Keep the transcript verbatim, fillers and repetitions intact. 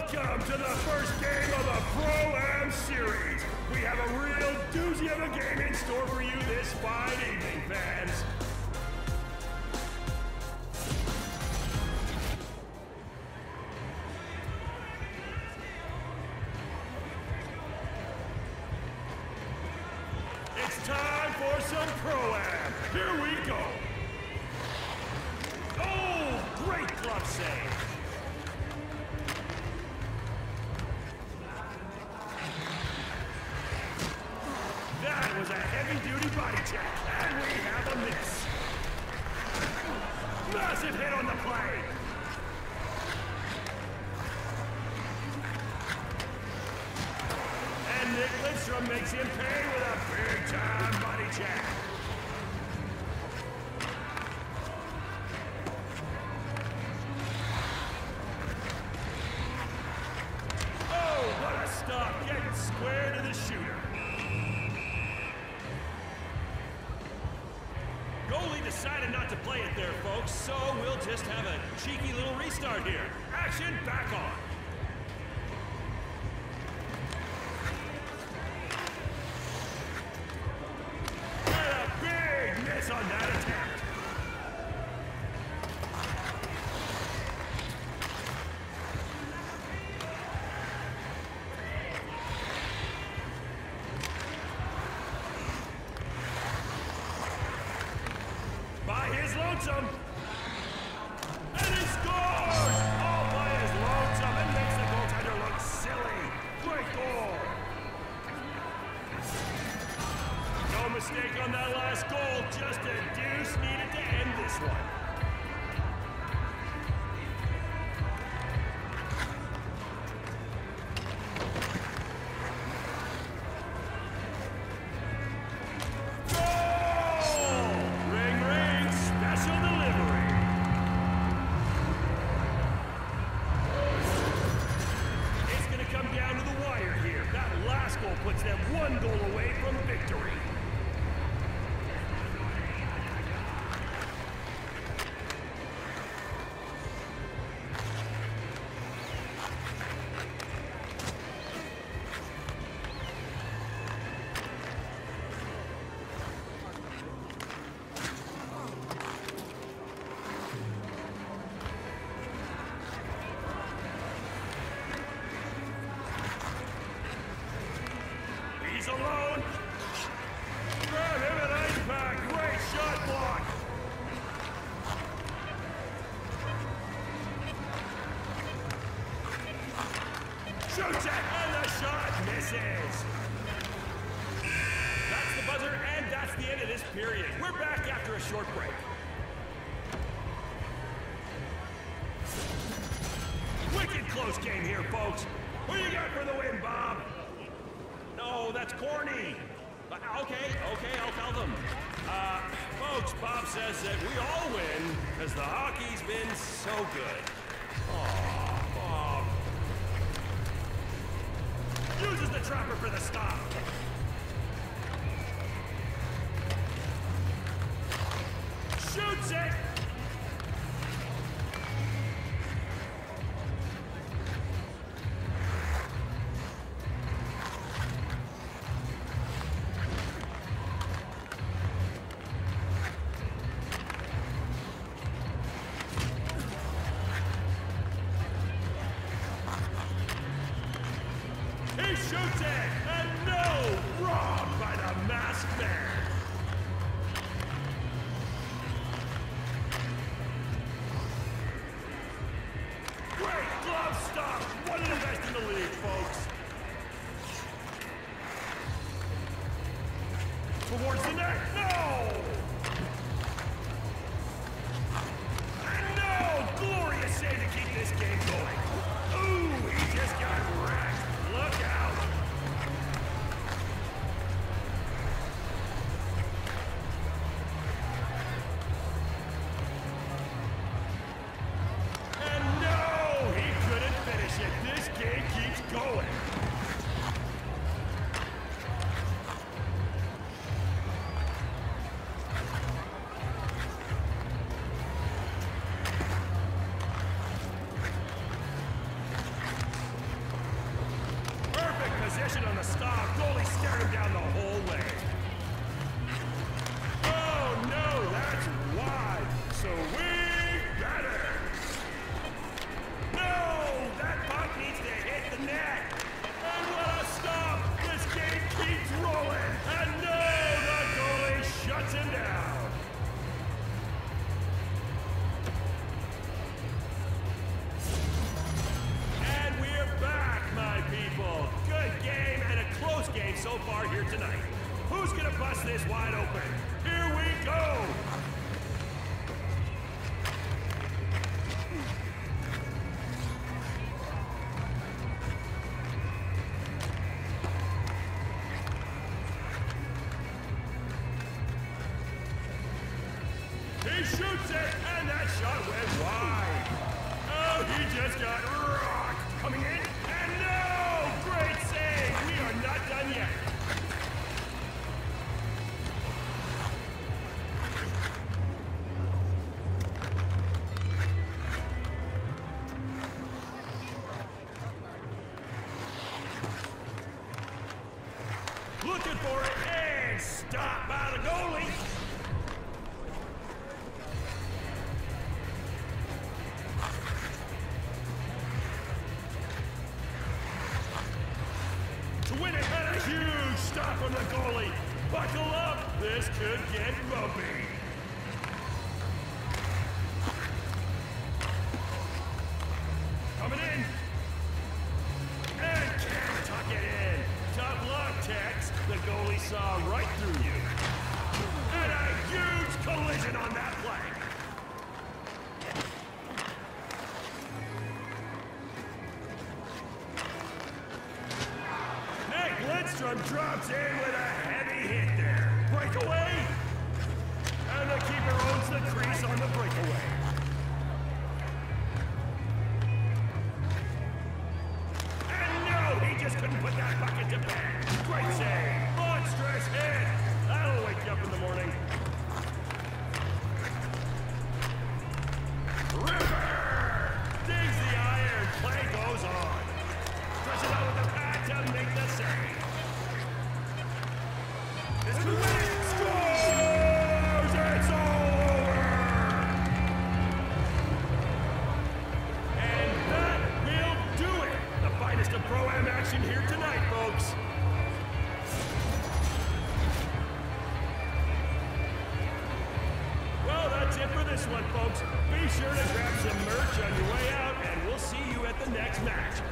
Welcome to the first game of the Pro-Am Series. We have a real doozy of a game in store for you this fine evening, fans. It's time for some Pro-Am. Here we go. Oh, great glove save. That was a heavy-duty body check, and we have a miss. Massive hit on the play. And Nick Lidstrom makes him pay with a big-time body check. Oh, what a stop, getting square to the shooter. Goalie decided not to play it there, folks, so we'll just have a cheeky little restart here. Action back on. And a big miss on that attempt. By his lonesome. And he scores! All by his lonesome and makes the goaltender look silly. Great goal. No mistake on that last goal. Just a deuce needed to end this one. Puts them one goal away from victory. He's alone. Grab him an ice pack. Great shot block. Shoots it, and the shot misses. That's the buzzer, and that's the end of this period. We're back after a short break. Wicked close game here, folks. Who you got for the win, Bob? No, that's corny. Uh, okay, okay, I'll tell them. Uh, folks, Bob says that we all win because the hockey's been so good. Aw, Bob. Uses the trapper for the stop. Shoots it. He shoots it, and no! Robbed by the masked man. Great glove stop! One of the best in the league, folks. Towards the net, no! And no! Glorious save to keep this game going. Ooh, he just got wrecked. Look out! And no! He couldn't finish it. This game keeps going. Who's gonna bust this wide open? Here we go! He shoots it, and that shot went wide. Oh, he just got rocked. Coming in, and no! Great save! We are not done yet. Looking for it, and stop by the goalie. To win it, and a huge stop from the goalie. Buckle up, this could get bumpy. Coming in. And can't tuck it in. Tough luck, Tex. The goalie saw right through you. And a huge collision on that play. Nick Lidstrom drops in with a heavy hit there. Breakaway. And the keeper owns the crease on the breakaway. He just couldn't put that bucket to bed. Great save. Monstrous hit. That'll wake you up in the morning. River! Digs the iron. Play goes on. Stretches out with the pad to make the save. This could win it. Scores! It's over! And that will do it. The finest of Pro-Am action here tonight, folks. Well, that's it for this one, folks. Be sure to grab some merch on your way out, and we'll see you at the next match.